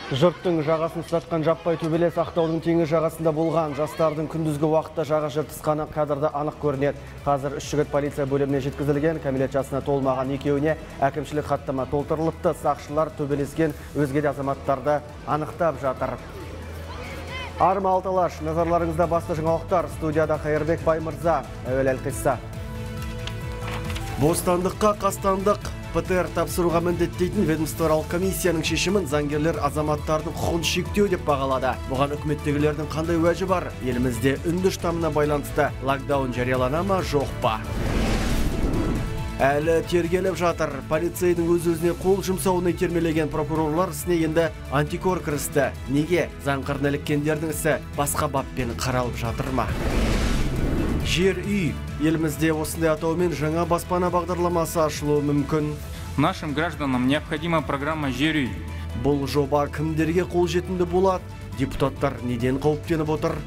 Жұрттың жағасын ұстатқан жаппай төбелес Ақтаудың теңіз жағасында болған. Жастардың күндізгі уақытта жаға жыртысқаны кадрда анық көрінеді. Қазір 3 жігіт полиция бөліміне жеткізілген, кәмелет жасына толмаған екеуіне әкімшілік хаттама толтырылыпты. Сақшылар төбелескен өзге де азаматтарды анықтап жатыр. Арма алталаш, назарларыңызда басты жаңалықтар. Студияда Қайырбек Баймырза, әуел әлқисса. Бостандыққа қастандық. ПТР тапсыруға міндеттейтін ведомствоаралық комиссияның шешімін заңгерлер азаматтардың құқығын шектеу деп бағалады. Бұған үкіметтегілердің қандай уәжі бар? Елімізде үнді штамына байланысты локдаун жариялана ма, жоқ па? Әлі тергеліп жатыр. Полицейдің өз-өзіне қол жұмсауына итермелеген прокурорлар ісіне енді антикор кірісті. Неге? Заң қырына іліккендердің ісі басқа баппен қаралып жатыр ма? Жер үй. Елімізде осындай атаумен жаңа баспана бағдарламасы ашылуы мүмкін. Нашим гражданам необходима программа «Жер үй». Бұл жоба кімдерге қолжетімді болады? Депутаттар неден қауіптеніп отыр?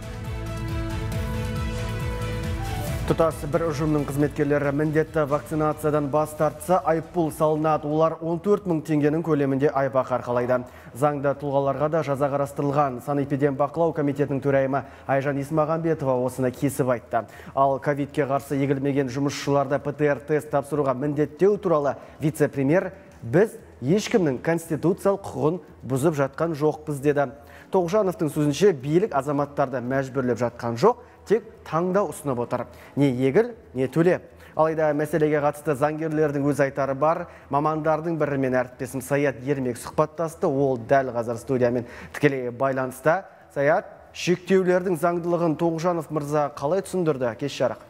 Тұтас бір ұжымның қызметкерлері міндетті вакцинациядан бас тартса, айыппұл салынады. Олар 14 000 теңгенің көлемінде айбақ арқалайды. Заңда тұлғаларға да жаза қарастырылған. Санэпидембақылау комитетінің төрайымы Айжан Исмағамбетова осыны кесіп айтты. Ал ковидке қарсы егілмеген жұмысшыларды ПТР тест тапсыруға міндеттеу туралы вице-премьер біз ешкімнің конституциялық құқығын бұзып жатқан жоқпыз деді. Тоғжановтың сөзінше билік азаматтарды мәжбүрлеп жатқан жоқ, тек таңдау ұсынып отыр. Не егіл, не төле. Алайда мәселеге қатысты заңгерлердің өз айтары бар. Мамандардың бірімен әріптесім Саят Ермек сұхбаттасты. Ол дәл қазір студиямен тікелей байланыста. Саят, шектеулердің заңдылығын Тоғжанов мырза қалай түсіндірді? Кеш жарық.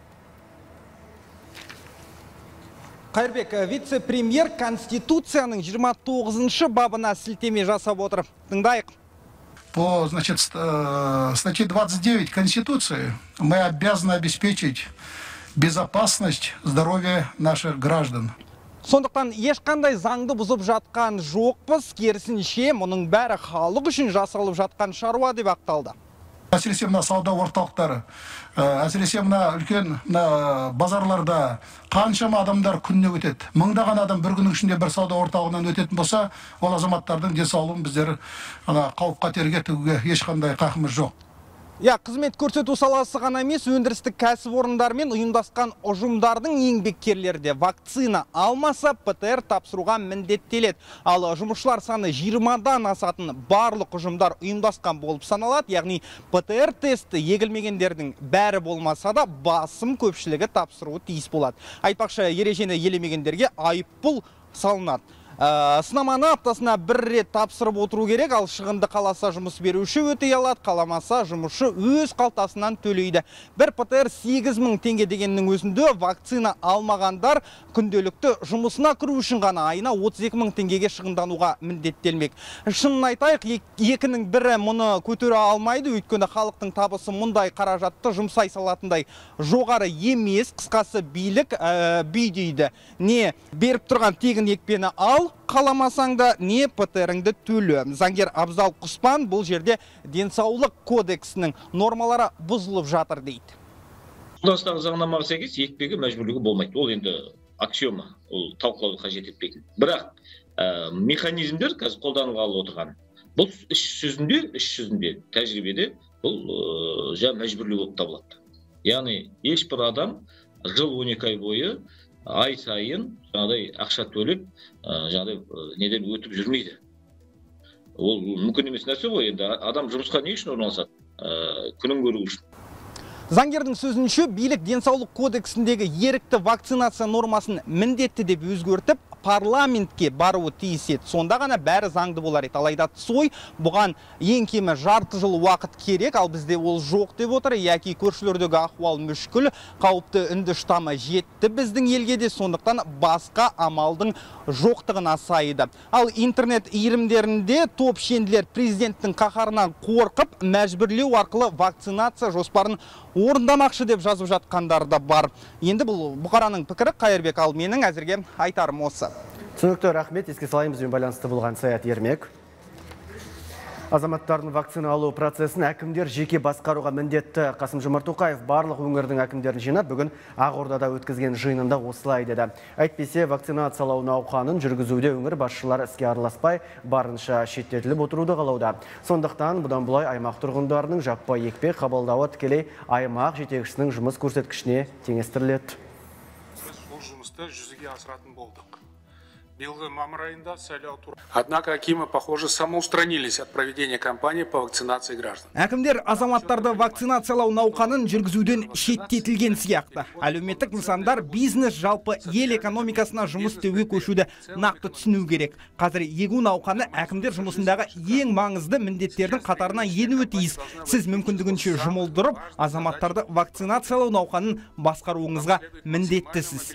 Қайырбек, вице-премьер Конституцияның 29-шы бабына сілтеме жасап отыр. Тыңдайық. По, значит, статье 29 Конституции мы обязаны обеспечить безопасность здоровья наших граждан. Сондықтан ешқандай заңды бұзып жатқан жоқпыз, керісінше мұның бәрі халық үшін жасалып жатқан шаруа деп ақталды. Әсіресе мына сауда орталықтары, әсіресе мына үлкен базарларда қаншама адамдар күніне өтеді. Мыңдаған адам бір күннің ішінде бір сауда орталығынан өтетін болса, ол азаматтардың денсаулығын біздер қауіп қатерге тігуге ешқандай қақымыз жоқ. Қызмет көрсету саласы ғана емес, өндірістік кәсіпорындармен ұйымдасқан ұжымдардың еңбеккерлері де вакцина алмаса ПТР тапсыруға міндеттеледі. Ал жұмысшылар саны 20-дан асатын барлық ұжымдар ұйымдасқан болып саналады. Яғни ПТР тесті егілмегендердің бәрі болмаса да басым көпшілігі тапсыруы тиіс болады. Айтпақшы, ережені елемегендерге айыппұл салынады. Сынаманы аптасына бір рет тапсырып отыру керек, ал шығынды қаласа жұмыс беруші өтей алады, қаламаса жұмысшы өз қалтасынан төлейді. Бір ПТР 8 000 теңге дегеннің өзінде вакцина алмағандар күнделікті жұмысына кіру үшін ғана айына 32 000 теңгеге шығындануға міндеттелмек. Шынын айтайық, екінің бірі мұны көтере алмайды, өйткені халықтың табысы мұндай қаражатты жұмсай салатындай жоғары емес, қысқасы билік бүйдейді. Не беріп тұрған тегін екпені ал, қаламасаң да не ПТР-іңді төле. Заңгер Абзал Құспан бұл жерде денсаулық кодексінің нормалары бұзылып жатыр дейді. Қолданыстағы заңнамаға сәйкес екпеге мәжбүрлігі болмайды. Ол енді аксиома, ол талқылауды қажет етпейтін. Бірақ механизмдер қазір қолданылғалы отырған. Бұл іс жүзінде тәжірибеде бұл мәжбүрлік болып табылады. Яғни ешбір адам жыл 12 ай бойы ай сайын жаңағыдай ақша төлеп, жаңағыдай неден өтіп жүрмейді. Ол мүмкін емес нәрсе ғой, енді адам жұмысқа не үшін орналасады? Күнін көру үшін. Заңгердің сөзінше, билік денсаулық кодексіндегі ерікті вакцинация нормасын міндетті деп өзгертіп, парламентке баруы тиіс еді. Сонда ғана бәрі заңды болар еді. Алайда Цой бұған ең кемі жарты жыл уақыт керек, ал бізде ол жоқ деп отыр. Яки көршілердегі ахуал мүшкіл, қауіпті үнді штамы жетті біздің елге де, сондықтан басқа амалдың жоқтығын асайды. Ал интернет иірімдерінде топ шенділер президенттің қаһарынан қорқып, мәжбүрлеу арқылы вакцинация жоспарын орындамақшы деп жазып жатқандар да бар. Енді бұл бұқараның пікірі. Қайырбек, ал менің әзірге айтарым осы. Түсінікті, рахмет. Еске салайын, бізбен байланысты болған Саят Ермек. Азаматтардың вакцина алу процесін әкімдер жеке басқаруға міндетті. Қасым-Жомарт Тоқаев барлық өңірдің әкімдерін жинап, бүгін Ақордада өткізген жиынында осылай деді. Әйтпесе, вакцинациялау науқанын жүргізуде өңір басшылары іске араласпай, барынша шеттетіліп отыруды қалауда. Сондықтан бұдан бұлай аймақ тұрғындарының жаппай екпе қабылдауы тікелей аймақ жетекшісінің жұмыс көрсеткішіне теңестіріледі. Бұл жұмысты жүзеге асыратын болдық. Биылғы мамыр айында сайлау туры. Однако акимы, похоже, самоустранились от проведения кампании по вакцинации граждан. Әкімдер азаматтарды вакцинациялау науқанын жүргізуден шеттетілген сияқты. Әлеуметтік нысандар, бизнес жалпы ел экономикасына жұмыс істеуге көшуді нақты түсіну керек. Қазір егу науқаны әкімдер жұмысындағы ең маңызды міндеттердің қатарына енуі тиіс. Сіз мүмкіндігінше жұмылдырып, азаматтарды вакцинациялау науқанын басқаруыңызға міндеттісіз.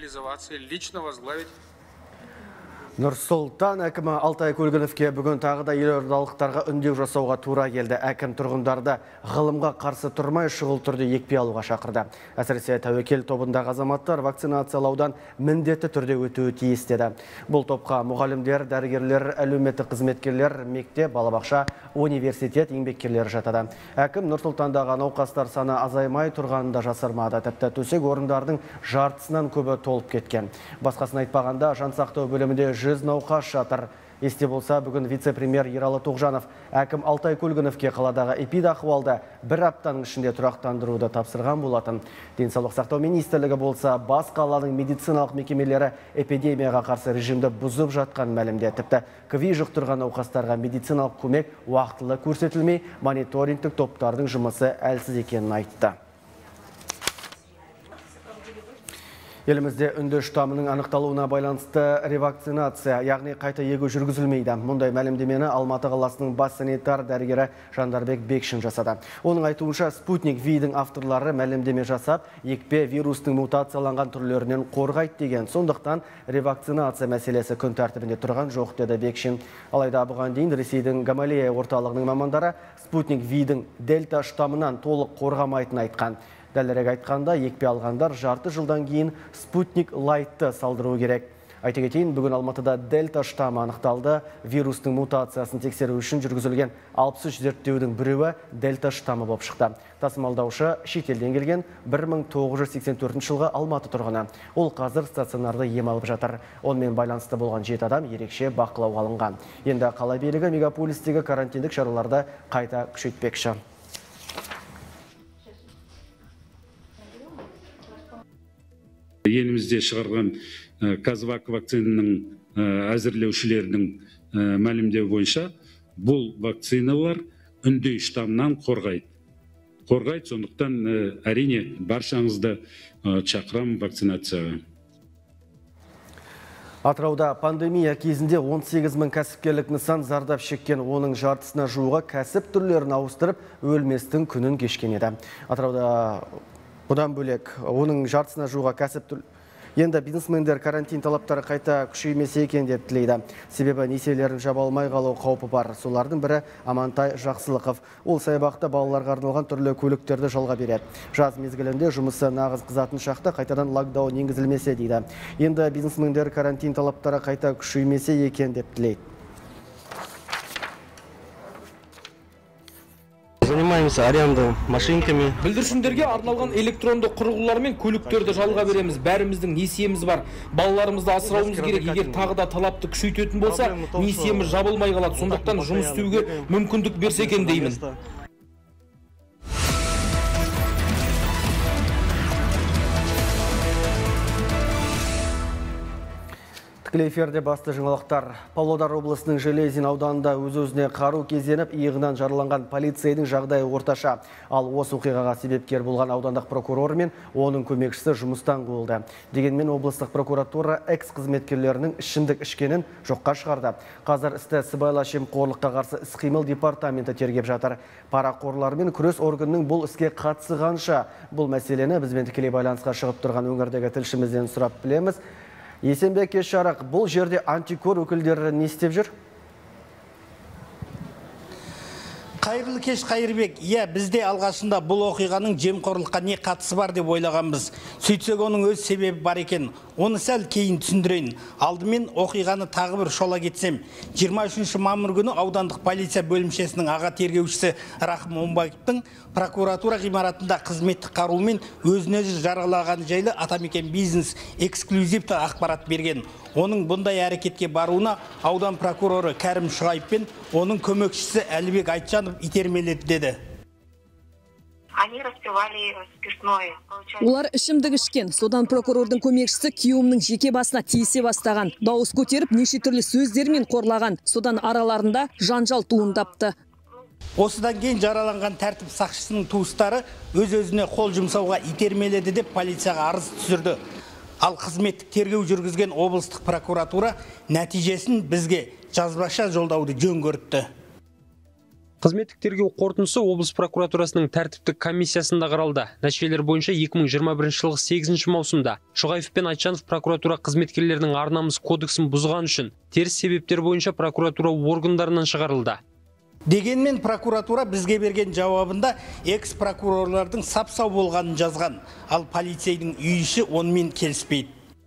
Нұр-Сұлтан әкімі Алтай Көлгіновке бүгін тағы да елордалықтарға үндеу жасауға тура келді. Әкім тұрғындарды ғылымға қарсы тұрмай шұғыл түрде екпе алуға шақырды. Әсіресе тәуекел тобындағы азаматтар вакцинациялаудан міндетті түрде өтуі тиіс деді. Бұл топқа мұғалімдер, дәрігерлер, әлеуметтік қызметкерлер, мектеп, балабақша, университет еңбеккерлері жатады. Әкім Нұр-Сұлтандағы науқастар саны азаймай тұрғанында жасырмады. Тіпті төсек орындардың жартысынан көбі толып кеткен. Басқасын айтпағанда, жансақтау бөлімінде 100 науқас жатыр. Есте болса, бүгін вице-премьер Ералы Тоғжанов әкім Алтай Көлгіновке қаладағы эпидахуалды бір аптаның ішінде тұрақтандыруды тапсырған болатын. Денсаулық сақтау министрлігі болса, бас қаланың медициналық мекемелері эпидемияға қарсы режимді бұзып жатқан мәлімде. Тіпті КВИ жұқтырған науқастарға медициналық көмек уақытылы көрсетілмей, мониторингтік топтардың жұмысы әлсіз екенін айтты. Елімізде үнді штамының анықталуына байланысты ревакцинация, яғни қайта егу жүргізілмейді. Мұндай мәлімдемені Алматы қаласының бас санитар дәрігері Жандарбек Бекшин жасады. Оның айтуынша Спутник V-дің авторлары мәлімдеме жасап, екпе вирустың мутацияланған түрлерінен қорғайды деген. Сондықтан ревакцинация мәселесі күн тәртібінде тұрған жоқ, деді Бекшин. Алайда бұған дейін Ресейдің Гамалея орталығының мамандары Спутник V-дің дельта штамынан толық қорғамайтын айтқан. Дәлірек айтқанда, екпе алғандар жарты жылдан кейін Спутник Лайтты салдыру керек. Айта кетейін, бүгін Алматыда дельта штамы анықталды. Вирустың мутациясын тексеру үшін жүргізілген 63 зерттеудің біреуі дельта штамы болып шықты. Тасымалдаушы шетелден келген 1984 жылғы Алматы тұрғыны. Ол қазір стационарда ем алып жатыр. Онымен байланысты болған 7 адам ерекше бақылауға алынған. Енді қала билігі мегаполистегі карантиндік шараларды қайта күшейтпекші. Елімізде шығарған Казвак вакцинаның әзірлеушілерінің мәлімдеу бойынша, бұл вакциналар үндей штамнан қорғайды. Сондықтан әрине баршаңызды шақырам вакцинацияға. Атырауда пандемия кезінде 18 мың кәсіпкерлік нысан зардап шеккен, оның жартысына жуығы кәсіп түрлерін ауыстырып, өлместің күнін кешкен еді. Атырауда бұдан бөлек, оның жартысына жуығы кәсіп түрлерін. Енді бизнесмендер карантин талаптары қайта күшеймесе екен деп тілейді. Себебі несиелерін жаба алмай қалу қаупі бар. Солардың бірі Амантай Жақсылықов. Ол саябақта балаларға арналған түрлі көліктерді жалға береді. Жаз мезгілінде жұмысы нағыз қызатын шақта қайтадан локдаун енгізілмесе дейді. Енді бизнесмендер карантин талаптары қайта күшеймесе екен деп тілейді. Занимаемся арендой машинками. Бүлдіршіндерге арналған электронды құрылғылар мен көліктерді жалға береміз. Бәріміздің несиеміз бар. Балаларымызды асырауымыз керек. Егер тағы да талапты күшейтетін болса, несиеміз жабылмай қалады. Сондықтан жұмыс істеуге мүмкіндік берсе екен деймін. Тікелей эфирде басты жаңалықтар. Павлодар облысының Железин ауданында өз-өзіне қару кезеніп, иығынан жараланған полицейдің жағдайы орташа. Ал осы оқиғаға себепкер болған аудандық прокурор мен оның көмекшісі жұмыстан қуылды. Дегенмен облыстық прокуратура экс-қызметкерлерінің ішімдік ішкенін жоққа шығарды. Қазір істі сыбайлас жемқорлыққа қарсы іс-қимыл департаменті тергеп жатыр. Парақорлармен күрес органының бұл іске қатысығанша бұл мәселені бізбен тікелей байланысқа шығып тұрған өңірдегі тілшімізден сұрап білеміз. Есенбек Ешарық, бұл жерде антикор өкілдері не істеп жүр? Қайырлы кеш, Қайырбек. Бізде алғашында бұл оқиғаның жемқорлыққа не қатысы бар деп ойлағанбыз. Сөйтсек оның өз себебі бар екен. Оны сәл кейін түсіндірейін. Алдымен оқиғаны тағы бір шола кетсем. 23 мамыр күні аудандық полиция бөлімшесінің аға тергеушісі Рахым Омбаевтың прокуратура ғимаратында қызметтік қаруымен өзін-өзі жаралағаны жайлы Атамекен бизнес эксклюзивті ақпарат берген. Оның бұндай әрекетке баруына аудан прокуроры Кәрім Шұғайып пен оның көмекшісі Әлібек Айтжанов итермеледі деді. Они распивали спиртное. Олар ішімдік ішкен. Содан прокурордың көмекшісі күйеуімнің жеке басына тиісе бастаған. Дауыс көтеріп, неше түрлі сөздермен қорлаған. Содан араларында жанжал туындапты. Осыдан кейін жараланған тәртіп сақшысының туыстары өз-өзіне қол жұмсауға итермеледі деп полицияға арыз түсірді. Ал қызметтік тергеу жүргізген облыстық прокуратура нәтижесін бізге жазбаша жолдауды жөн көріпті. Қызметтік тергеу қорытындысы облыс прокуратурасының тәртіптік комиссиясында қаралды. Нәтижелер бойынша 2021 жылғы 8 маусымда Шұғайып пен Айтжанов прокуратура қызметкерлерінің ар-намыс кодексін бұзған үшін теріс себептер бойынша прокуратура органдарынан шығарылды. Дегенмен прокуратура бізге берген жауабында экс-прокурорлардың сап-сау болғанын жазған, ал полицейдің үй іші онымен келіспейді.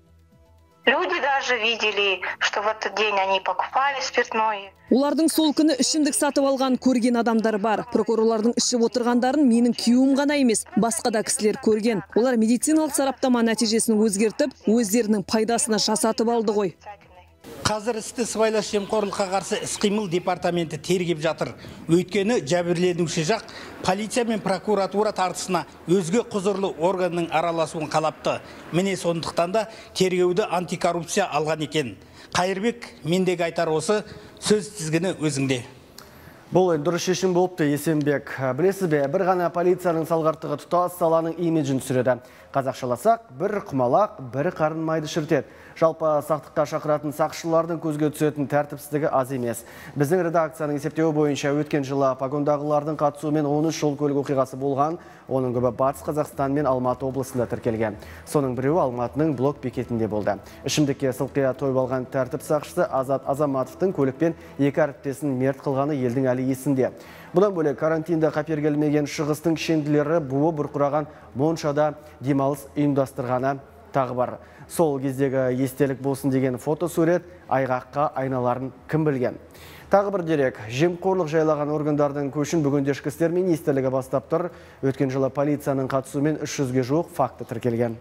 Люди даже видели, что в этот день они покупали спиртное. Олардың сол күні ішімдік сатып алған көрген адамдар бар. Прокурорлардың ішіп отырғандарын менің күйеуім ғана емес, басқа да кісілер көрген. Олар медициналық сараптама нәтижесін өзгертіп, өздерінің пайдасына жасатып алды ғой. Қазір істі сыбайлас жемқорлыққа қарсы іс-қимыл департаменті тергеп жатыр. Өйткені жәбірленуші жақ полиция мен прокуратура тартысына өзге құзырлы органның араласуын қалапты. Міне сондықтан да тергеуді антикоррупция алған екен. Қайырбек, мендегі айтар осы, сөз тізгіні өзіңде. Бұл дұрыс шешім болыпты, Есенбек. Білесіз бе, бір ғана полицияның салғырттығы тұтас саланың имиджін түсіреді. Қазақшаласақ, бір құмалақ, бір қарын майды шіртеді. Жалпы сақтыққа шақыратын сақшылардың көзге түсетін тәртіпсіздігі аз емес. Біздің редакцияның есептеуі бойынша өткен жылы погондағылардың қатысуымен 13 жол көлік оқиғасы болған, оның көбі Батыс Қазақстан мен Алматы облысында тіркелген. Соның біреуі Алматының блок бекетінде болды. Ішімдікке сылқия тойып алған тәртіп сақшысы Азат Азаматовтың көлікпен екі әріптесін мерт қылғаны елдің әлі есінде. Бұдан бөлек карантинді қапергелмеген шығыстың шенділері буы бұрқыраған Моншада демалыс ұйымдастырғаны тағы бар. Сол кездегі естелік болсын деген фотосурет айғаққа айналарын кім білген. Тағы бір дерек, жемқорлық жайлаған органдардың көшін бүгінде ішкі істер министрлігі бастап тұр. Өткен жылы полицияның қатысуымен 300-ге жуық факті тіркелген.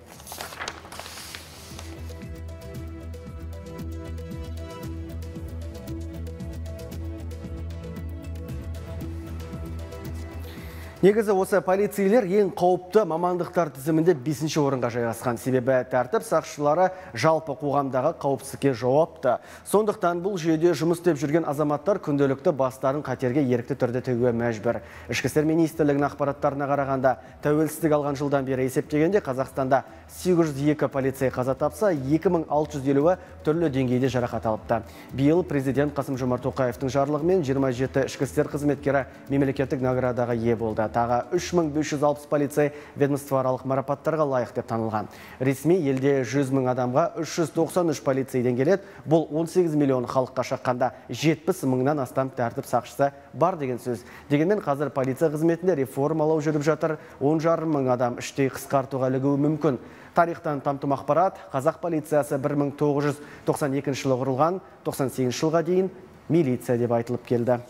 Негізі осы полицейлер ең қауіпті мамандықтар тізімінде 5-ші орынға жайғасқан. Себебі тәртіп сақшылары жалпы қоғамдағы қауіпсіздікке жауапты. Сондықтан бұл жүйеде жұмыс істеп жүрген азаматтар күнделікті бастарын қатерге ерікті түрде төгуге мәжбүр. Ішкі істер министрлігінің ақпараттарына қарағанда, тәуелсіздік алған жылдан бері есептегенде Қазақстанда 802 полицей қаза тапса, 2650-і түрлі деңгейде жарақат алыпты. Биыл президент Қасым-Жомарт Тоқаевтың жарлығымен 27 ішкі істер қызметкері мемлекеттік наградаға ие болды. Тағы 3560 полицей ведомствоаралық марапаттарға лайық деп танылған. Ресми елде 100 мың адамға 393 полицейден келеді. Бұл 18 миллион халыққа шаққанда 70 мыңнан астам тәртіп сақшысы бар деген сөз. Дегенмен қазір полиция қызметінде реформалау жүріп жатыр. 10,5 мың адам іштей қысқартуға ілігуі мүмкін. Тарихтан тамтым ақпарат, қазақ полициясы 1992 жылы құрылған, 98 жылға дейін милиция деп айтылып келді.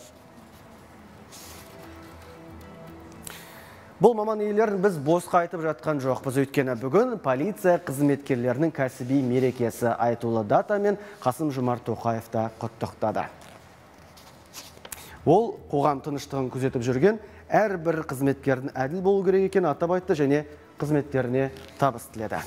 Бұл маман иелерін біз босқа айтып жатқан жоқпыз. Өйткені бүгін полиция қызметкерлерінің кәсіби мерекесі айтулы датамен Қасым-Жомарт Тоқаевта құттықтады. Ол қоғам тыныштығын күзетіп жүрген әрбір қызметкердің әділ болу керек екенін атап айтты және қызметтеріне табыс тіледі.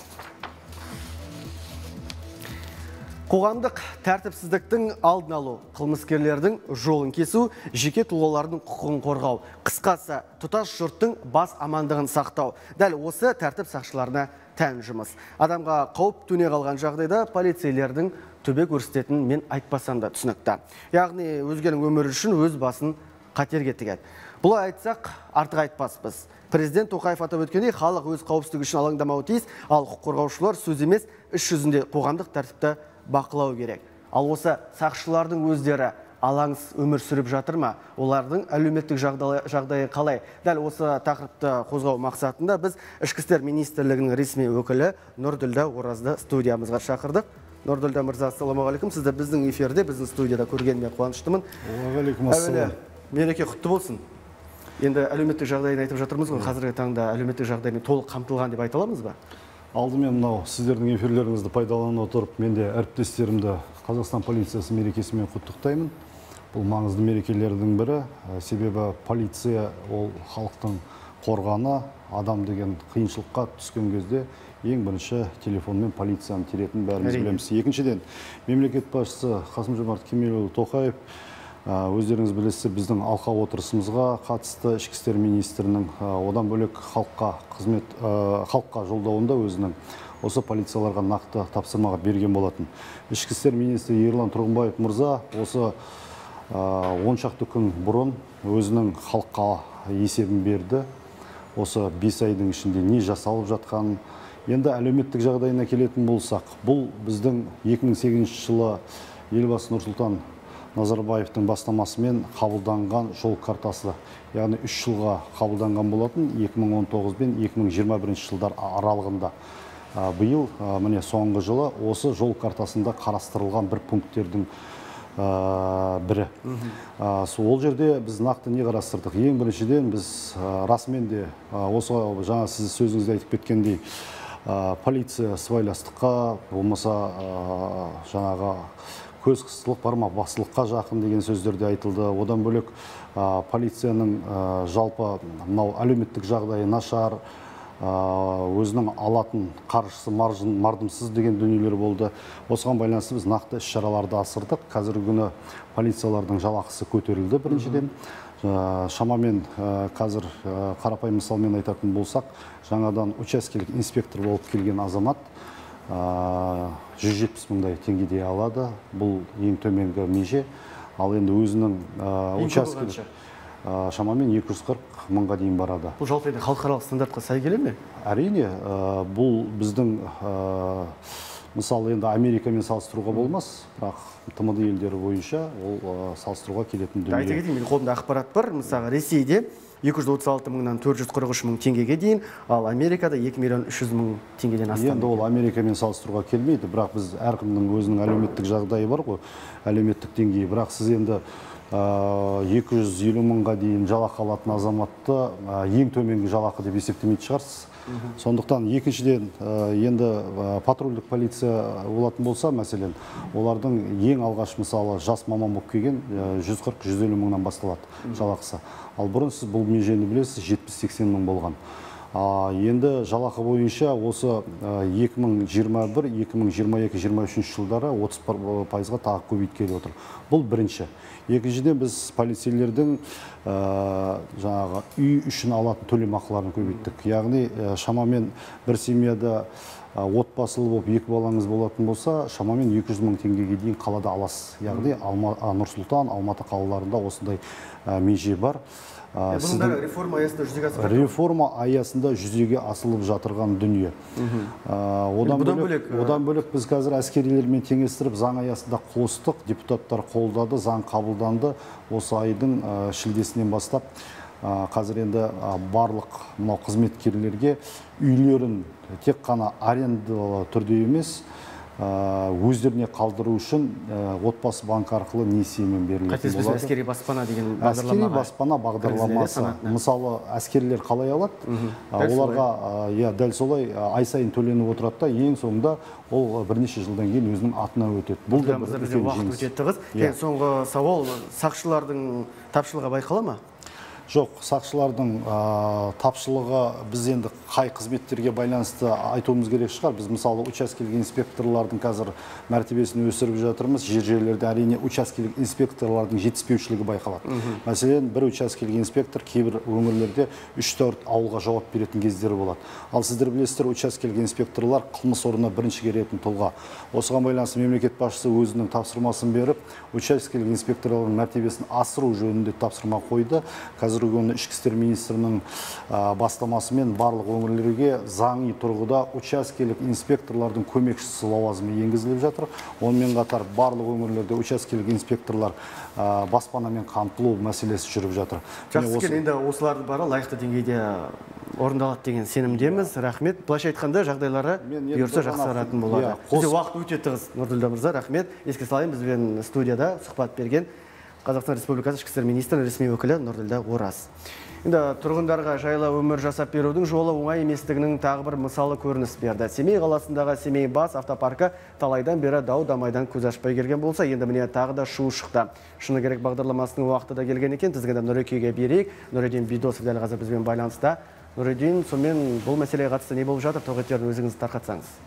Қоғамдық тәртіпсіздіктің алдын алу, қылмыскерлердің жолын кесу, жеке тұлғалардың құқығын қорғау, қысқасы тұтас жұрттың бас амандығын сақтау. Дәл осы тәртіп сақшыларына тән жұмыс. Адамға қауіп төне қалған жағдайда полицейлердің төбе көрсететінін мен айтпасам да түсінікті. Яғни өзгенің өмірі үшін өз басын қатерге тігеді. Бұлай айтсақ, артық айтпаспыз. Президент Тоқаев атап өткендей, халық өз қауіпсіздігі үшін алаңдамауы тиіс, ал құқық қорғаушылар сөз емес, іс жүзінде қоғамдық тәртіпті бақылау керек. Ал осы сақшылардың өздері алаңсыз өмір сүріп жатыр ма? Олардың әлеуметтік жағдайы қалай? Дәл осы тақырыпты қозғау мақсатында біз Ішкі істер министрлігінің ресми өкілі Нұрділдә Оразды студиямызға шақырдық. Нұрділдә мырза, ассалаумағалейкум. Сізді біздің эфирде, біздің студияда көргеніме қуаныштымын. Уағалейкум ассалам. Мереке құтты болсын. Енді әлеуметтік жағдайын айтып жатырмыз ғой, қазіргі таңда әлеуметтік жағдаймен толық қамтылған деп айта аламыз ба? Алдымен мынау сіздердің эфирлеріңізді пайдалана отырып, мен де әріптестерімді Қазақстан полициясы мерекесімен құттықтаймын. Бұл маңызды мерекелердің бірі, себебі полиция ол халықтың қорғаны, адам деген қиыншылыққа түскен кезде ең бірінші телефонмен полицияны теретін бәріміз білеміз. Екіншіден, мемлекет басшысы Қасым-Жомарт Кемелұлы Тоқаев өздеріңіз білесіздер, біздің алқа отырысымызға қатысты ішкі істер министрінің одан бөлек халыққа жолдауында өзінің осы полицияларға нақты тапсырмаға берген болатын. Ішкі істер министрі Ерлан Тұрғынбаев мырза осы 10 шақты күн бұрын өзінің халыққа есебін берді. Осы 5 айдың ішінде не жасалып жатқанын. Енді әлеуметтік жағдайына келетін болсақ, бұл біздің 2008 жылы елбасы Нұрсұлтан Назарбаевтың бастамасымен қабылданған жол картасы, яғни 3 жылға қабылданған болатын 2019 бен 2021 жылдар аралығында. Биыл, міне соңғы жылы осы жол картасында қарастырылған бір пункттердің бірі. Ол жерде біз нақты не қарастырдық? Ең біріншіден біз расымен де осы жаңа сіз сөзіңізде айтып кеткендей полиция сыбайластыққа, болмаса жаңағы көз қыстылық бар ма, басылыққа жақын деген сөздерде айтылды. Одан бөлек полицияның жалпы мынау әлеуметтік жағдайы нашар, өзінің алатын қаржысы мардымсыз деген дүниелер болды. Осыған байланысты біз нақты іс-шараларды асырдық. Қазіргі күні полициялардың жалақысы көтерілді біріншіден. Шамамен қазір қарапайым мысалмен айтатын болсақ, жаңадан учаскелік инспектор болып келген азамат 170 мыңдай теңгедей алады. Бұл ең төменгі меже. Ал енді өзінің учаскелік шамамен 240 мыңға дейін барады. Бұл жалпы халықаралық стандартқа сай келе ме? Әрине, бұл біздің мысалы енді Америкамен салыстыруға болмас, бірақ ТМД елдері бойынша ол салыстыруға келетін дүние. Айта кетейін, менің қолымда ақпарат бар. Мысалы, Ресейде 236 мыңнан 443 мың теңгеге дейін, ал Америкада 2 миллион 300 мың теңгеден астам. Енді ол Америкамен салыстыруға келмейді, бірақ біз әркімнің өзінің әлеуметтік жағдайы бар ғой, әлеуметтік деңгейі. Бірақ сіз енді 250 мыңға дейін жалақы алатын азаматты ең төменгі жалақы деп есептемейтін шығарсыз. Сондықтан екіншіден енді патрульдік полиция болатын болса, мәселен, олардың ең алғаш мысалы жас маман болып келген 140-150 мыңнан басталады жалақысы. Ал бұрын сіз бұл межені білесіз, 70-80 мың болған. Енді жалақы бойынша осы 2021, 2022, 2023 жылдары 30%-ға тағы көбейіп келіп отыр. Бұл бірінші. Екіншіден біз полицейлердің жаңағы үй үшін алатын төлемақыларын көбейттік. Яғни шамамен бір семьяда отбасылы болып 2 балаңыз болатын болса, шамамен 200 мың теңгеге дейін қалада аласыз. Яғни Нұр-Сұлтан, Алматы қалаларында осындай меже бар. Бұның бәрі реформа аясында жүзеге асырылып? Реформа аясында жүзеге асырылып жатырған дүние. Одан бөлек біз қазір әскерилермен теңестіріп заң аясында қостық, депутаттар қолдады, заң қабылданды. Осы айдың шілдесінен бастап қазір енді барлық мынау қызметкерлерге үйлерін тек қана арендалы түрде емес, өздеріне қалдыру үшін отбасы банк арқылы несиемен берілетін болады. Әскери баспана деген әскери баспана бағдарламасы. Мысалы, әскерилер қалай алады? Оларға дәл солай ай сайын төленіп отырады да, ең соңында ол бірнеше жылдан кейін өзінің атына өтеді. Бұл да бір үлкен жеңіс. Соңғы сауал, сақшылардың тапшылығы байқала ма? Жоқ, сақшылардың тапшылығы біз енді қай қызметтерге байланысты айтуымыз керек шығар. Біз мысалы учаскелік инспекторлардың қазір мәртебесін өсіріп жатырмыз. Жерлерде әрине учаскелік инспекторлардың жетіспеушілігі байқалады. Мәселен, бір учаскелік инспектор кейбір өңірлерде 3-4 ауылға жауап беретін кездері болады. Ал сіздер білесіздер, учаскелік инспекторлар қылмыс орнына бірінші келетін тұлға. Осыған байланысты мемлекет басшысы өзінің тапсырмасын беріп, учаскелік инспекторлардың мәртебесін асыру жөнінде тапсырма қойды. Қазір қазіргі күні ішкі істер министрінің бастамасымен барлық өңірлерге заңи тұрғыда учаскелік инспекторлардың көмекшісі лауазымы енгізіліп жатыр. Онымен қатар барлық өңірлерде учаскелік инспекторлар баспанамен қамтылу мәселесі жүріп жатыр. Жақсы екен, енді осылардың бары лайықты деңгейде орындалады деген сенімдеміз. Рахмет. Былайша айтқанда жағдайлары бұйырса жақсаратын болады. Бізде уақыт өте тығыз, Нұрділдә мырза, рахмет. Еске салайын, бізбен студияда сұхбат берген Қазақстан Республикасы ішкі істер министрінің ресми өкілі Нұрділдә Ораз. Енді тұрғындарға жайлы өмір жасап берудің жолы оңай еместігінің тағы бір мысалы көрініс берді. Семей қаласындағы Семей бас автопаркі талайдан бері дау-дамайдан көз ашпай келген болса, енді міне тағы да шу шықты. Шыны керек бағдарламасының уақыты да келген екен. Тізгінді Нұрекеге берейік. Нұридин Бидосов дәл қазір бізбен байланыста. Нұридин, сонымен бұл мәселеге қатысты не болып жатыр? Тоғеттерін өзіңіз тарқатсаңыз.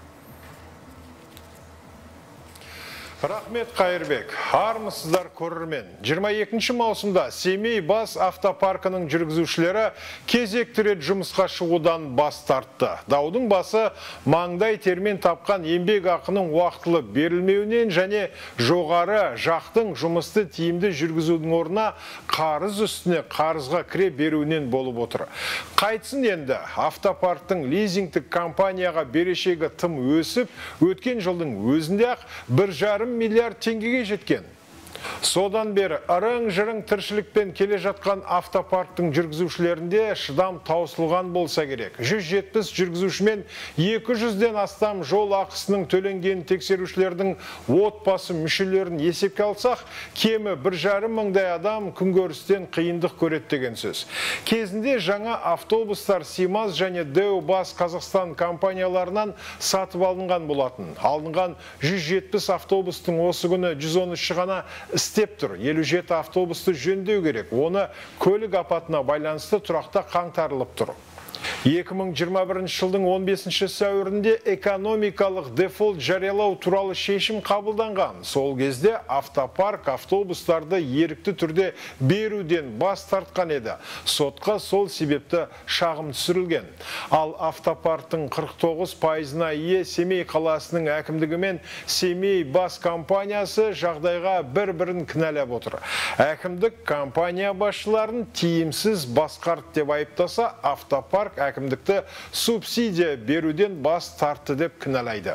Рахмет, Қайырбек. Армысыздар көрермен. 22 маусымда Семей бас автопаркының жүргізушілері кезекті рет жұмысқа шығудан бас тартты. Даудың басы маңдай термен тапқан еңбек ақының уақытылы берілмеуінен және жоғары жақтың жұмысты тиімді жүргізудің орнына қарыз үстіне қарызға кіре беруінен болып отыр. Қайтсын енді, автопарктың лизингтік компанияға берешегі тым өсіп, өткен жылдың өзінде ақ 1,5 миллиард теңгеге жеткен. Содан бері ырың-жырың тіршілікпен келе жатқан автопарктың жүргізушілерінде шыдам таусылған болса керек. 170 жүргізушімен 200-ден астам жол ақысының төленген тексерушілердің отбасы мүшелерін есепке алсақ, кемі 1,5 мыңдай адам күнкөрістен қиындық көреді деген сөз. Кезінде жаңа автобустар СИМАЗ және ДЭУ бас Қазақстан компанияларынан сатып алынған болатын. Алынған 170 автобустың осы күні 113 ғана істеп тұр. 57 автобусты жөндеу керек. Оны көлік апатына байланысты тұрақта қаңтарылып тұр. 2021 жылдың 15 сәуірінде экономикалық дефолт жариялау туралы шешім қабылданған. Сол кезде автопарк автобустарды ерікті түрде беруден бас тартқан еді. Сотқа сол себепті шағым түсірілген. Ал автопарктың 49%-на ие Семей қаласының әкімдігі мен Семей бас компаниясы жағдайға бір-бірін кінәлап отыр. Әкімдік компания басшыларын тиімсіз басқарды деп айыптаса, автопарк әкімдікті субсидия беруден бас тартты деп кінәлайды.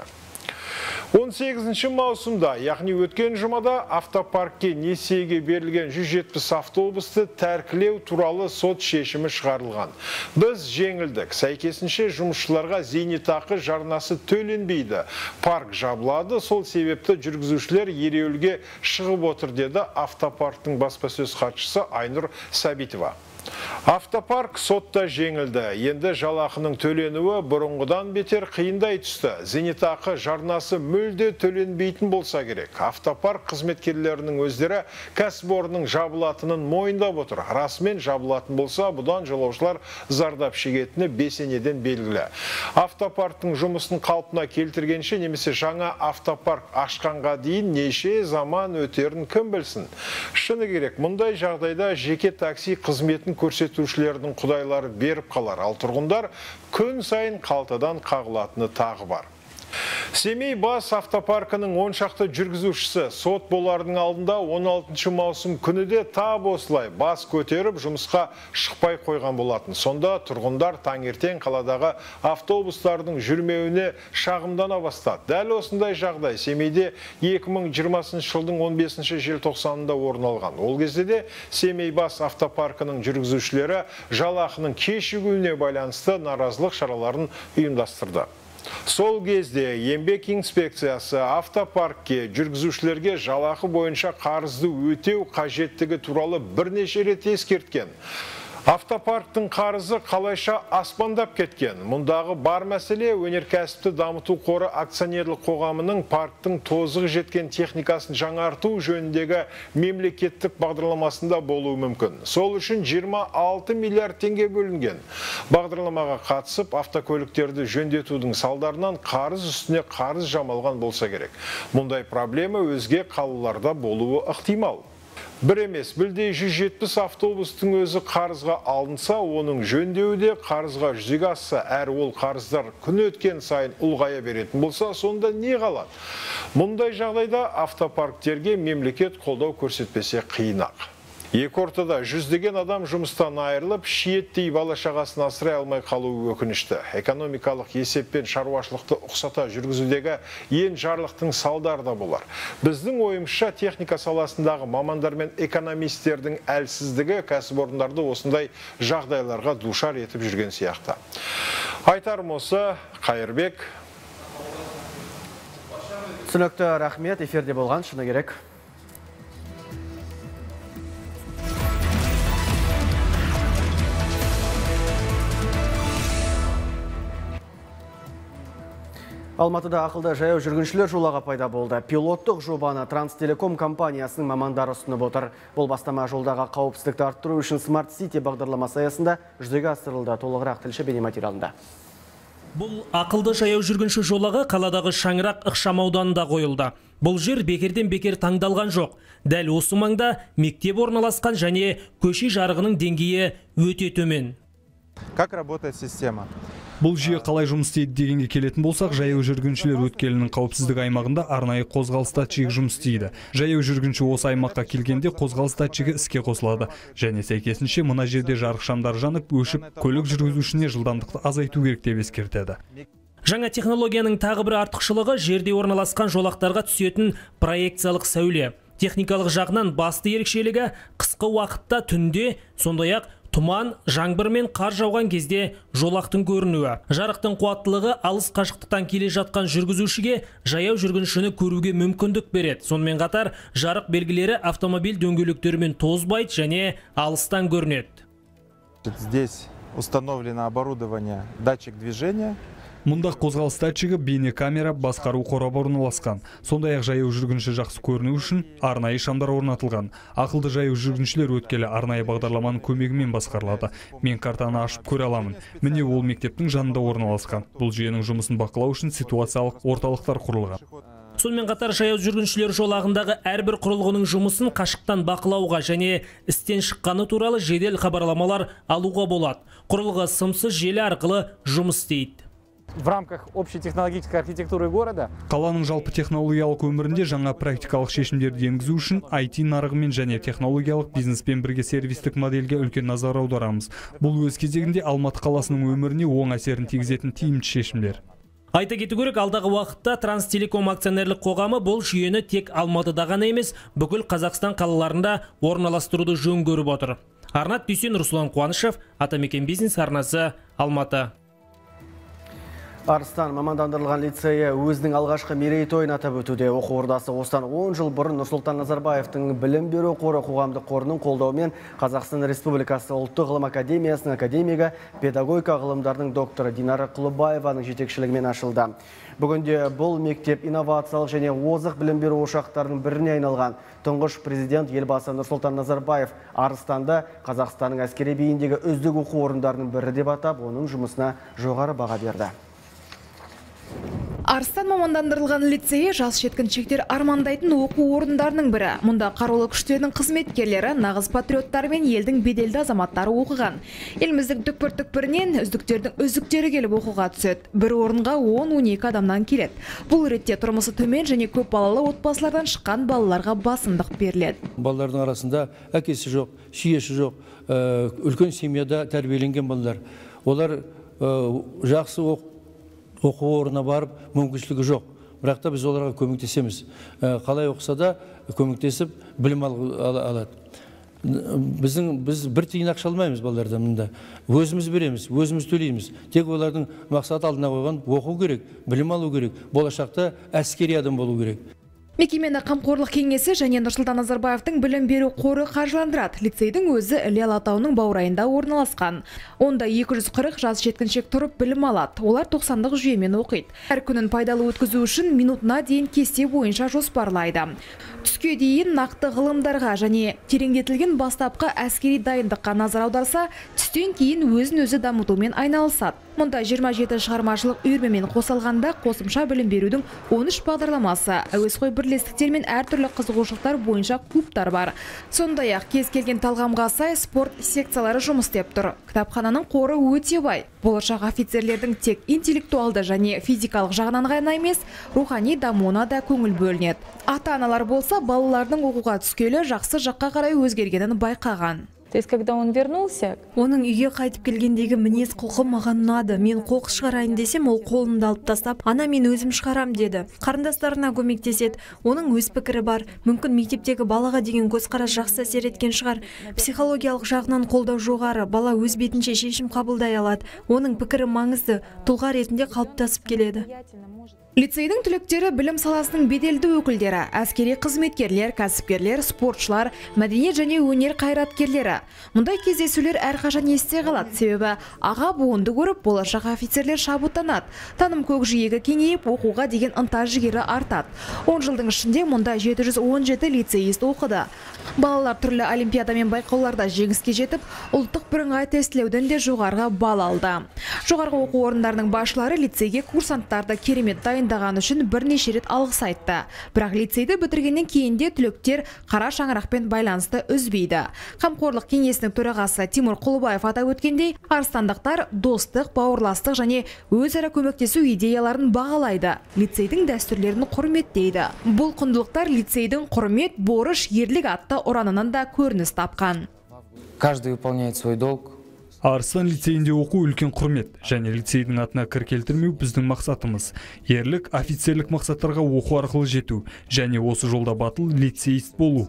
18 маусымда, яғни өткен жұмада автопаркке несиеге берілген 170 автобусты тәркілеу туралы сот шешімі шығарылған. Біз жеңілдік. Сәйкесінше жұмысшыларға зейнетақы жарнасы төленбейді. Парк жабылады, сол себепті жүргізушілер ереуілге шығып отыр деді автопарктың баспасөз хатшысы Айнұр Сәбитова. Автопарк сотта жеңілді. Енді жалақының төленуі бұрынғыдан бетер қиындай түсті. Зейнетақы жарнасы мүлде төленбейтін болса керек. Автопарк қызметкерлерінің өздері кәсіпорынның жабылатынын мойындап отыр. Расымен жабылатын болса, бұдан жолаушылар зардап шегетіні бесенеден белгілі. Автопарктың жұмысын қалпына келтіргенше немесе жаңа автопарк ашқанға дейін неше заман өтерін кім білсін. Шыны керек, мұндай жағдайда жеке такси қызметін көрсетушілердің құдайлары беріп қалар, ал тұрғындар күн сайын қалтадан қағылатыны тағы бар. Семей бас автопаркының 10 шақты жүргізушісі сот болардың алдында 16 маусым күні де тап осылай бас көтеріп жұмысқа шықпай қойған болатын. Сонда тұрғындар таңертең қаладағы автобустардың жүрмеуіне шағымдана бастады. Дәл осындай жағдай Семейде 2020 жылдың 15 желтоқсанында орын алған. Ол кезде де Семей бас автопаркының жүргізушілері жалақының кешігуіне байланысты наразылық шараларын ұйымдастырды. Сол кезде еңбек инспекциясы автопаркке жүргізушілерге жалақы бойынша қарызды өтеу қажеттігі туралы бірнеше рет ескерткен. Автопарктың қарызы қалайша аспандап кеткен. Мұндағы бар мәселе өнеркәсіпті дамыту қоры акционерлік қоғамының парктың тозығы жеткен техникасын жаңарту жөніндегі мемлекеттік бағдарламасында болуы мүмкін. Сол үшін 26 миллиард теңге бөлінген. Бағдарламаға қатысып, автокөліктерді жөндетудің салдарынан қарыз үстіне қарыз жамалған болса керек. Мұндай проблема өзге қалаларда болуы ықтимал. Бір емес, білдей 170 автобустың өзі қарызға алынса, оның жөндеуі де қарызға жүзеге асса, әрі ол қарыздар күн өткен сайын ұлғая беретін болса, сонда не қалады? Мұндай жағдайда автопарктерге мемлекет қолдау көрсетпесе қиын-ақ. Екі ортада жүздеген адам жұмыстан айырылып, шиеттей бала шағасын асырай алмай қалуы өкінішті. Экономикалық есеппен шаруашылықты ұқсата жүргізудегі ең жарлықтың салдары да болар. Біздің ойымызша техника саласындағы мамандар мен экономистердің әлсіздігі кәсіпорындарды осындай жағдайларға душар етіп жүрген сияқты. Айтарым осы, Қайырбек. Түсінікті, рахмет, эфирде болған, шыны керек. Алматыда ақылды жаяу жүргіншілер жолаға пайда болды. Пилоттық жобаны Транстелеком компаниясының мамандары ұсынып отыр. Бұл бастама жолдағы қауіпсіздікті арттыру үшін Smart City бағдарламасы аясында жүзеге асырылды. Толығырақ тілші бейнематериалында. Бұл ақылды жаяу жүргінші жолағы қаладағы Шаңырақ ықшамауданында қойылды. Бұл жер бекерден бекер таңдалған жоқ. Дәл осы маңда мектеп орналасқан және көше жарығының деңгейі өте төмен. Как работает система? Бұл жүйе қалай жұмыс істейді дегенге келетін болсақ, жаяу жүргіншілер өткелінің қауіпсіздік аймағында арнайы қозғалыс датчигі жұмыс істейді. Жаяу жүргінші осы аймаққа келгенде қозғалыс датчигі іске қосылады. Және сәйкесінше мына жерде жарық шамдар жанып, өшіп, көлік жүргізушісіне жылдамдықты азайту керек деп ескертеді. Жаңа технологияның тағы бір артықшылығы жерде орналасқан жолақтарға түсетін проекциялық сәуле. Техникалық жағынан басты ерекшелігі қысқы уақытта түнде, сондай-ақ тұман, жаңбыр мен қар жауған кезде жолақтың көрінуі. Жарықтың қуаттылығы алыс қашықтықтан келе жатқан жүргізушіге жаяу жүргіншіні көруге мүмкіндік береді. Сонымен қатар жарық белгілері автомобиль дөңгелектерімен тозбайды және алыстан көрінеді. Здесь установлено оборудование датчик движения. Мұнда қозғалыс датчигі, бейнекамера, басқару қорабы орналасқан. Сондай-ақ жаяу жүргінші жақсы көріну үшін арнайы шамдар орнатылған. Ақылды жаяу жүргіншілер өткелі арнайы бағдарламаның көмегімен басқарылады. Мен картаны ашып көре аламын. Міне ол мектептің жанында орналасқан. Бұл жүйенің жұмысын бақылау үшін ситуациялық орталықтар құрылған. Сонымен қатар жаяу жүргіншілер жолағындағы әрбір құрылғының жұмысын қашықтан бақылауға және істен шыққаны туралы жедел хабарламалар алуға болады. Құрылғы сымсыз желі арқылы жұмыс істейді. В рамках общей технологической архитектуры города қаланың жалпы технологиялық өмірінде жаңа практикалық шешімдерді енгізу үшін IT нарығымен және технологиялық бизнеспен бірге сервистік модельге үлкен назар аударамыз. Бұл өз кезегінде Алматы қаласының өміріне оң әсерін тигізетін тиімді шешімдер. Айта кету керек, алдағы уақытта Транстелеком акционерлік қоғамы бұл жүйені тек Алматыда ғана емес, бүкіл Қазақстан қалаларында орналастыруды жөн көріп отыр. Арнат Дүйсен, Руслан Қуанышев, Атамекен бизнес арнасы, Алматы. Арыстан мамандандырылған лицейі өзінің алғашқы мерейтойын атап өтуде. Оқу ордасы осыдан 10 жыл бұрын Нұрсұлтан Назарбаевтың білім беру қоры қоғамдық қорының қолдауымен Қазақстан Республикасы ұлттық ғылым академиясының академигі, педагогика ғылымдардың докторы Динара Құлыбаеваның жетекшілігімен ашылды. Бүгінде бұл мектеп инновациялық және озық білім беру ошақтарының біріне айналған. Тұңғыш президент елбасы Нұрсұлтан Назарбаев Арыстанды Қазақстанның әскери бейіндегі үздік оқу орындарының бірі деп атап, оның жұмысына жоғары баға берді. Арыстан мамандандырылған лицейі жас жеткіншектер армандайтын оқу орындарының бірі. Мұнда қарулы күштердің қызметкерлері, нағыз патриоттар мен елдің беделді азаматтары оқыған. Еліміздің түкпір-түкпірінен үздіктердің үздіктері келіп оқуға түседі. Бір орынға 10-12 адамнан келеді. Бұл ретте тұрмысы төмен және көп балалы отбасылардан шыққан балаларға басымдық беріледі. Балалардың арасында әкесі жоқ, шешесі жоқ, үлкен семьяда тәрбиеленген балалар. Олар жақсы оқу орнына барып мүмкіншілігі жоқ. Бірақ та біз оларға көмектесеміз. Қалай оқыса да көмектесіп білім алады. Біз бір тиын ақша алмаймыз балалардан мұнда. Өзіміз береміз, өзіміз төлейміз. Тек олардың мақсаты алдына қойған оқу керек, білім алу керек, болашақта әскери адам болу керек. Мекемені қамқорлық кеңесі және Нұрсұлтан Назарбаевтың білім беру қоры қаржыландырады. Лицейдің өзі Іле Алатауының баурайында орналасқан. Онда 240 жас жеткіншек тұрып білім алады. Олар 90-дық жүйемен оқиды. Әр күнін пайдалы өткізу үшін минутына дейін кесте бойынша жоспарлайды. Түске дейін нақты ғылымдарға және тереңдетілген бастапқы әскери дайындыққа назар аударса, түстен кейін өзін-өзі дамытумен айналысады. Мұнда 27 шығармашылық үйірмемен қосылғанда қосымша білім берудің 13 бағдарламасы, әуесқой бірлестіктер мен әртүрлі қызығушылықтар бойынша клубтар бар. Сондай-ақ кез келген талғамға сай спорт секциялары жұмыс істеп тұр. Кітапхананың қоры өте бай. Болашақ офицерлердің тек интеллектуалды және физикалық жағынан ғана емес, рухани дамуына да көңіл бөлінеді. Ата-аналар болса, балалардың оқуға түскелі жақсы жаққа қарай өзгергенін байқаған. То есть, когда он вернулся, оның үйге қайтып келгендегі мінез құлқы маған ұнады. Мен қоқыс шығарайын десем, ол қолымды алып тастап, ана мен өзім шығарам деді. Қарындастарына көмектеседі. Оның өз пікірі бар. Мүмкін мектептегі балаға деген көзқарас жақсы әсер еткен шығар. Психологиялық жағынан қолдау жоғары. Бала өз бетінше шешім қабылдай алады. Оның пікірі маңызды. Тұлға ретінде қалыптасып келеді. Лицейдің түлектері білім саласының беделді өкілдері, әскери қызметкерлер, кәсіпкерлер, спортшылар, мәдениет және өнер қайраткерлері. Мұндай кездесулер әрқашан есте қалады, себебі аға буынды көріп, болашақ офицерлер шабыттанады. Таным көкжиегі кеңейіп, оқуға деген ынта жігері артады. 10 жылдың ішінде мұнда 717 лицеист оқыды. Балалар түрлі олимпиада мен байқауларда жеңіске жетіп, ұлттық бірыңғай тестілеуден де жоғарғы балл алды. Жоғарғы оқу орындарының басшылары лицейге курсанттарды керемет дайындаған үшін бірнеше рет алғыс айтты. Бірақ лицейді бітіргеннен кейін де түлектер қара шаңырақпен байланысты үзбейді. Қамқорлық кеңесінің төрағасы Тимур Құлыбаев атап өткендей, арыстандықтар достық, бауырластық және өзара көмектесу идеяларын бағалайды. Лицейдің дәстүрлерін құрметтейді. Бұл құндылықтар лицейдің құрмет, борыш, ерлік атты ұранынан да көрініс тапқан. Каждый выполняет свой долг. Арыстан лицейінде оқу үлкен құрмет, және лицейдің атына кір келтірмеу біздің мақсатымыз. Ерлік, офицерлік мақсаттарға оқу арқылы жету, және осы жолда батыл лицеист болу.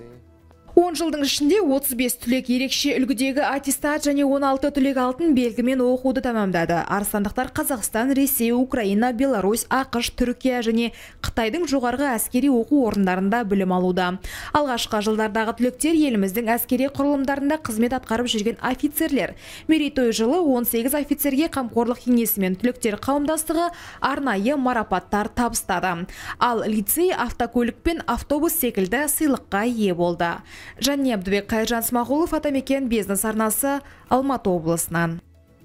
10 жылдың ішінде 35 түлек ерекше үлгідегі аттестат және 16 түлек алтын белгімен оқуды тамамдады. Арыстандықтар Қазақстан, Ресей, Украина, Беларусь, ақш, Түркия және Қытайдың жоғарғы әскери оқу орындарында білім алуда. Алғашқы жылдардағы түлектер еліміздің әскери құрылымдарында қызмет атқарып жүрген офицерлер. Мерейтой жылы 18 офицерге қамқорлық кеңесімен түлектер қауымдастығы арнайы марапаттар табыстады. Ал лицей автокөлік пен автобус секілді сыйлыққа ие болды. Және Әбдібек Қайыржан Смағұлов, Атамекен бизнес арнасы, Алматы облысынан.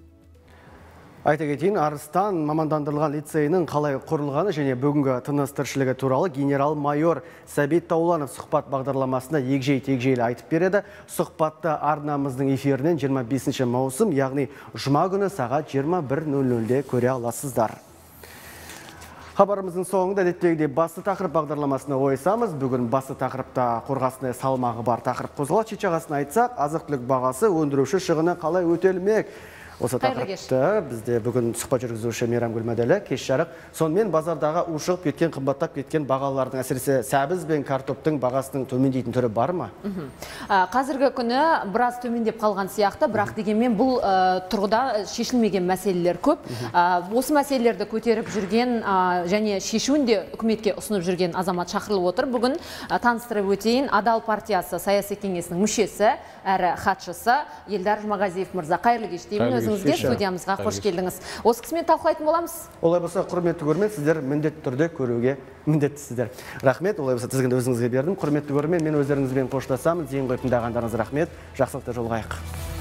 Айта кетейін, Арыстан мамандандырылған лицейінің қалай құрылғаны және бүгінгі тыныс тіршілігі туралы генерал-майор Сәбит Тауланов сұхбат бағдарламасында егжей-тегжейлі айтып береді. Сұхбатты арнамыздың эфирінен 25 маусым, яғни жұма күні сағат 21:00-де көре аласыздар. Хабарымыздың соңында әдеттегідей басты тақырып бағдарламасына ойысамыз. Бүгін басты тақырыпта қорғасындай салмағы бар тақырып қозғалады. Шешағасын айтсақ, азық-түлік бағасы өндіруші шығыны қалай өтелмек? Осы тақырыпты бізде бүгін сұхбат жүргізуші Мейрамгүл Мәдәлі, кеш жарық. Сонымен базардағы ушығып кеткен, қымбаттап кеткен бағалардың, әсіресе сәбіз бен картоптың бағасының төмендейтін түрі бар ма? Қазіргі күні біраз төмендеп қалған сияқты, бірақ дегенмен бұл тұрғыда шешілмеген мәселелер көп. Осы мәселелерді көтеріп жүрген және шешуін де үкіметке ұсынып жүрген азамат шақырылып отыр. Бүгін таныстырып өтейін, Адал партиясы саяси кеңесінің мүшесі әрі хатшысы Елдар Жұмағазиев мырза. Қайырлы кеш деймін. Өзіңізге студиямызға қош келдіңіз. Осы кісімен талқылайтын боламыз. Олай болса, құрметті көрермен, сіздер міндетті түрде көруге міндеттісіздер. Рахмет. Олай болса, тізгінді өзіңізге бердім. Құрметті көрермен, мен өздеріңізбен қоштасамын. Зейін қойып тыңдағандарыңыз рахмет. Жақсылықта жолығайық.